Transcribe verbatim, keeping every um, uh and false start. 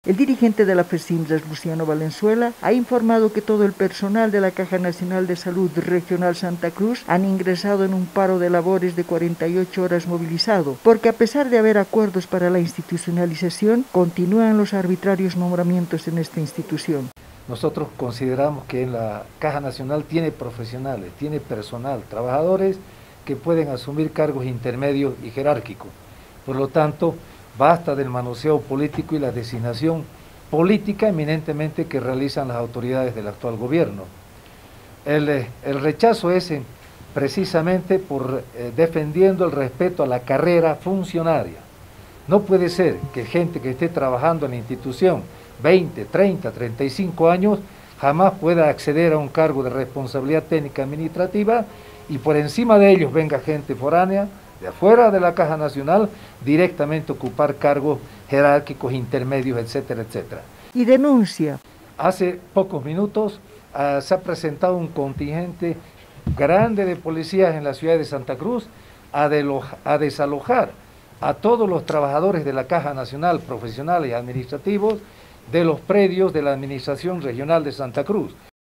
El dirigente de la FESIMSAS, Luciano Valenzuela, ha informado que todo el personal de la Caja Nacional de Salud Regional Santa Cruz han ingresado en un paro de labores de cuarenta y ocho horas movilizado, porque a pesar de haber acuerdos para la institucionalización, continúan los arbitrarios nombramientos en esta institución. Nosotros consideramos que la Caja Nacional tiene profesionales, tiene personal, trabajadores que pueden asumir cargos intermedios y jerárquicos. Por lo tanto, basta del manoseo político y la designación política eminentemente que realizan las autoridades del actual gobierno. El, el rechazo es en, precisamente por eh, defendiendo el respeto a la carrera funcionaria. No puede ser que gente que esté trabajando en la institución veinte, treinta, treinta y cinco años jamás pueda acceder a un cargo de responsabilidad técnica administrativa y por encima de ellos venga gente foránea de afuera de la Caja Nacional, directamente ocupar cargos jerárquicos, intermedios, etcétera, etcétera. Y denuncia. Hace pocos minutos uh, se ha presentado un contingente grande de policías en la ciudad de Santa Cruz a, a desalojar a todos los trabajadores de la Caja Nacional, profesionales y administrativos, de los predios de la Administración Regional de Santa Cruz.